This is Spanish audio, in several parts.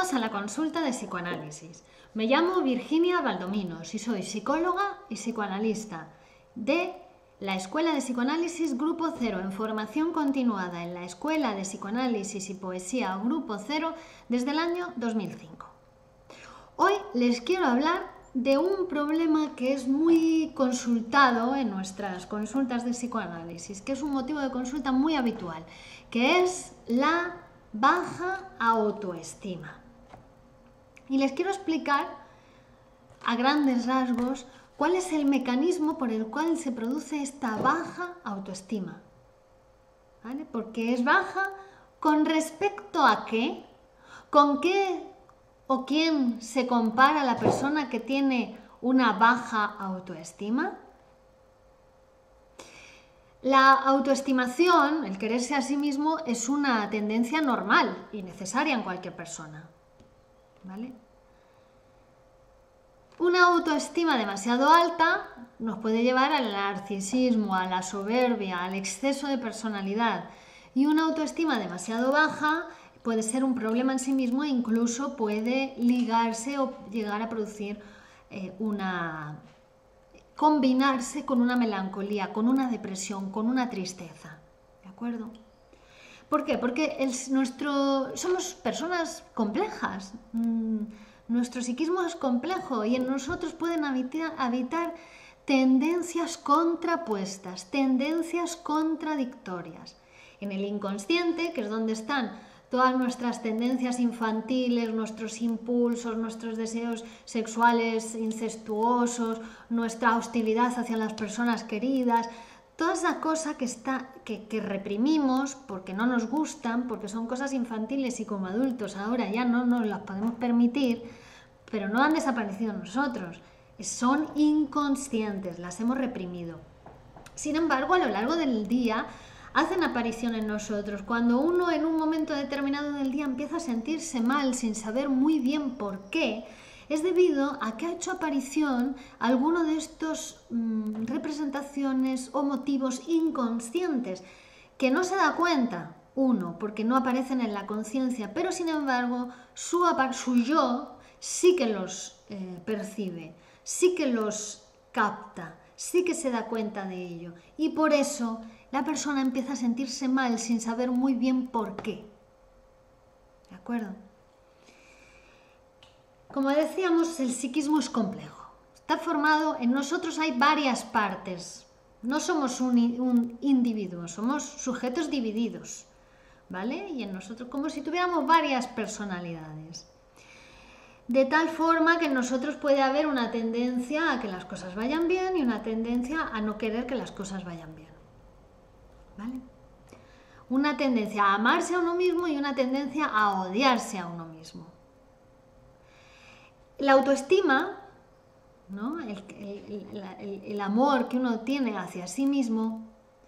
Bienvenidos a la consulta de psicoanálisis. Me llamo Virginia Valdominos y soy psicóloga y psicoanalista de la Escuela de Psicoanálisis Grupo Cero en formación continuada en la Escuela de Psicoanálisis y Poesía Grupo Cero desde el año 2005. Hoy les quiero hablar de un problema que es muy consultado en nuestras consultas de psicoanálisis, que es un motivo de consulta muy habitual, que es la baja autoestima. Y les quiero explicar a grandes rasgos cuál es el mecanismo por el cual se produce esta baja autoestima. ¿Vale? Porque es baja con respecto a qué, con qué o quién se compara la persona que tiene una baja autoestima. La autoestimación, el quererse a sí mismo, es una tendencia normal y necesaria en cualquier persona. ¿Vale? Una autoestima demasiado alta nos puede llevar al narcisismo, a la soberbia, al exceso de personalidad. Y una autoestima demasiado baja puede ser un problema en sí mismo e incluso puede ligarse o llegar a producir combinarse con una melancolía, con una depresión, con una tristeza. ¿De acuerdo? ¿Por qué? Porque somos personas complejas. Nuestro psiquismo es complejo y en nosotros pueden habitar tendencias contrapuestas, tendencias contradictorias. En el inconsciente, que es donde están todas nuestras tendencias infantiles, nuestros impulsos, nuestros deseos sexuales incestuosos, nuestra hostilidad hacia las personas queridas, toda esa cosa que reprimimos porque no nos gustan, porque son cosas infantiles y como adultos ahora ya no nos las podemos permitir, pero no han desaparecido en nosotros, son inconscientes, las hemos reprimido. Sin embargo, a lo largo del día hacen aparición en nosotros. Cuando uno en un momento determinado del día empieza a sentirse mal sin saber muy bien por qué, es debido a que ha hecho aparición alguno de estos representaciones o motivos inconscientes que no se da cuenta, uno, porque no aparecen en la conciencia, pero sin embargo su yo sí que los percibe, sí que los capta, sí que se da cuenta de ello y por eso la persona empieza a sentirse mal sin saber muy bien por qué. ¿De acuerdo? Como decíamos, el psiquismo es complejo. Está formado, en nosotros hay varias partes. No somos un individuo, somos sujetos divididos. ¿Vale? Y en nosotros como si tuviéramos varias personalidades. De tal forma que en nosotros puede haber una tendencia a que las cosas vayan bien y una tendencia a no querer que las cosas vayan bien. ¿Vale? Una tendencia a amarse a uno mismo y una tendencia a odiarse a uno mismo. La autoestima, ¿no? el amor que uno tiene hacia sí mismo,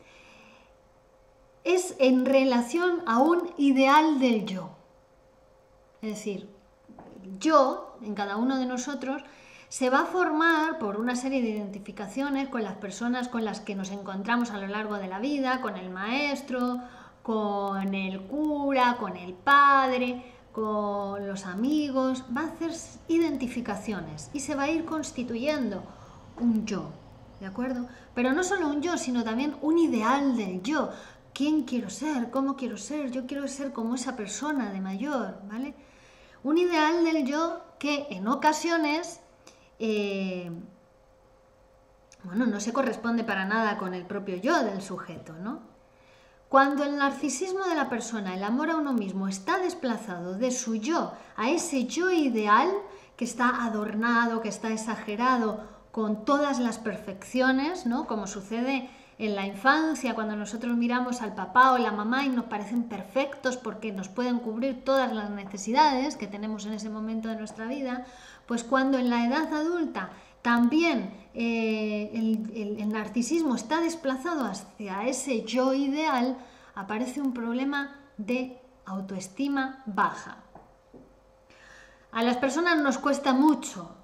es en relación a un ideal del yo. Es decir, yo, en cada uno de nosotros, se va a formar por una serie de identificaciones con las personas con las que nos encontramos a lo largo de la vida, con el maestro, con el cura, con el padre, con los amigos. Va a hacer identificaciones y se va a ir constituyendo un yo, ¿de acuerdo? Pero no solo un yo, sino también un ideal del yo. ¿Quién quiero ser? ¿Cómo quiero ser? Yo quiero ser como esa persona de mayor, ¿vale? Un ideal del yo que en ocasiones no se corresponde para nada con el propio yo del sujeto, ¿no? Cuando el narcisismo de la persona, el amor a uno mismo, está desplazado de su yo a ese yo ideal que está adornado, que está exagerado con todas las perfecciones, ¿no? Como sucede en la infancia, cuando nosotros miramos al papá o la mamá y nos parecen perfectos porque nos pueden cubrir todas las necesidades que tenemos en ese momento de nuestra vida, pues cuando en la edad adulta también el narcisismo está desplazado hacia ese yo ideal, aparece un problema de autoestima baja. A las personas nos cuesta mucho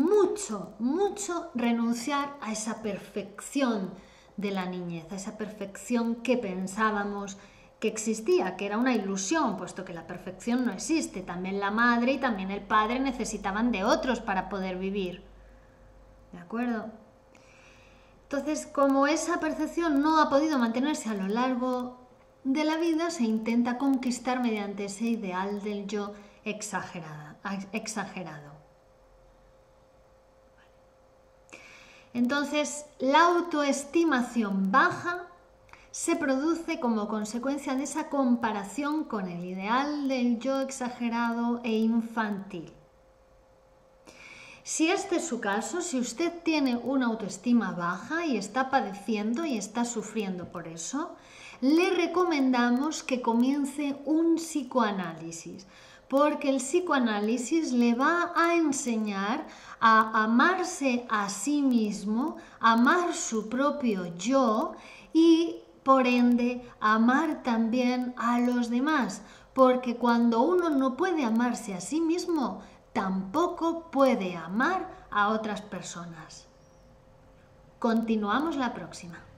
renunciar a esa perfección de la niñez, a esa perfección que pensábamos que existía, que era una ilusión, puesto que la perfección no existe. También la madre y también el padre necesitaban de otros para poder vivir. ¿De acuerdo? Entonces, como esa percepción no ha podido mantenerse a lo largo de la vida, se intenta conquistar mediante ese ideal del yo exagerado. Entonces, la autoestimación baja se produce como consecuencia de esa comparación con el ideal del yo exagerado e infantil. Si este es su caso, si usted tiene una autoestima baja y está padeciendo y está sufriendo por eso, le recomendamos que comience un psicoanálisis, porque el psicoanálisis le va a enseñar a amarse a sí mismo, amar su propio yo y, por ende, amar también a los demás, porque cuando uno no puede amarse a sí mismo, tampoco puede amar a otras personas. Continuamos la próxima.